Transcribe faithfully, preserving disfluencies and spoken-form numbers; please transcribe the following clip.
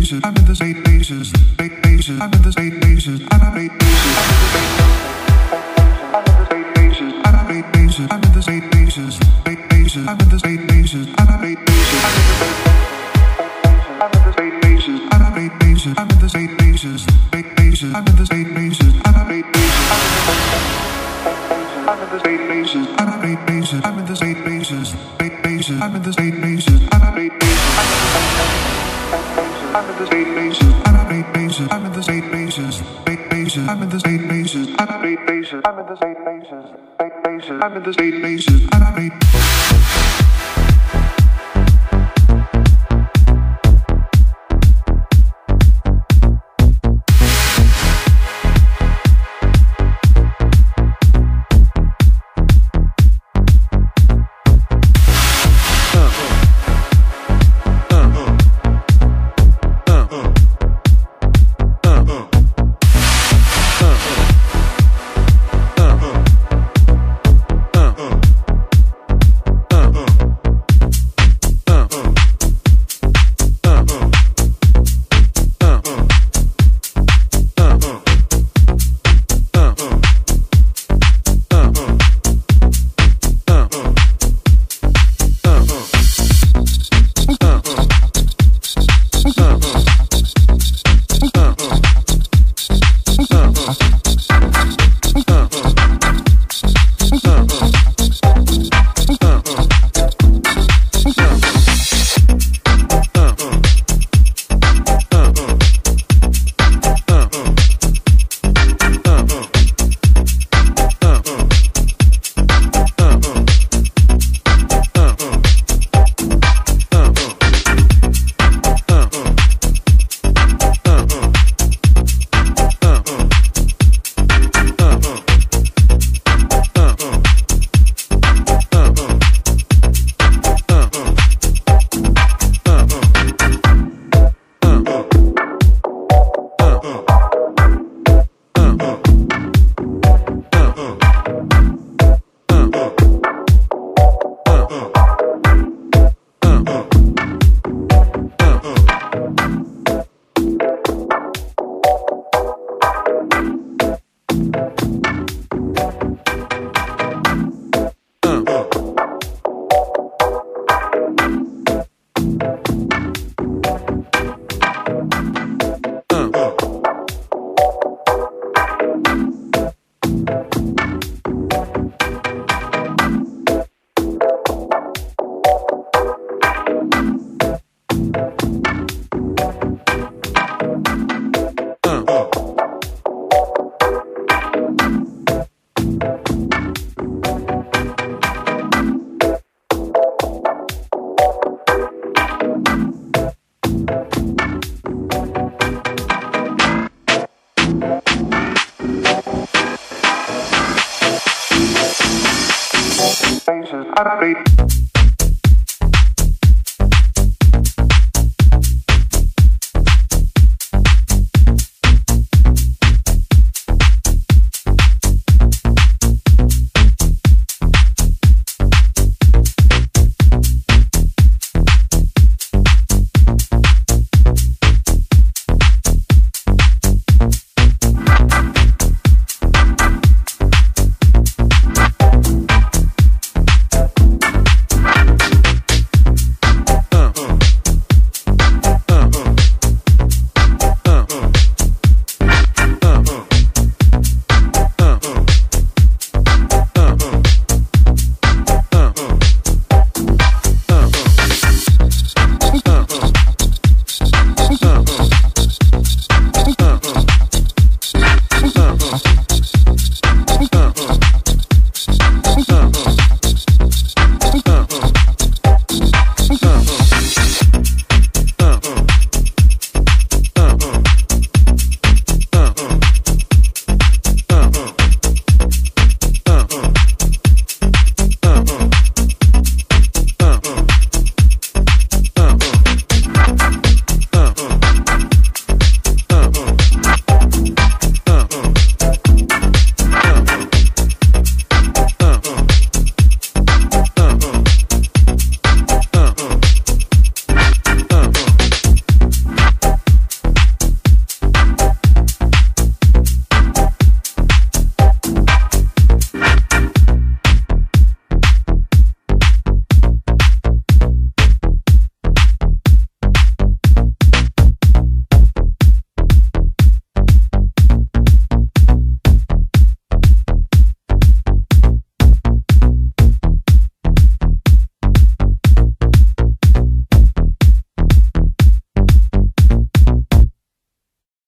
bases. I'm in the state bases. State bases. I'm in the state bases. I'm in the state bases. I'm in the state bases. I'm in the state bases. State bases. I'm in the state bases. I'm in the state bases. I'm in the state bases. I'm in the state bases. I'm in the state bases. State bases. I'm in the state bases. I'm in the state bases. I'm in the state bases. I'm in the state bases. State bases. I'm in the state bases. I'm in the state bases. I'm in the state bases. I'm in the state bases. State bases. I'm in the state bases. I'm in the state bases. I'm in the state bases. State bases. I'm in the state bases. I'm in the state bases.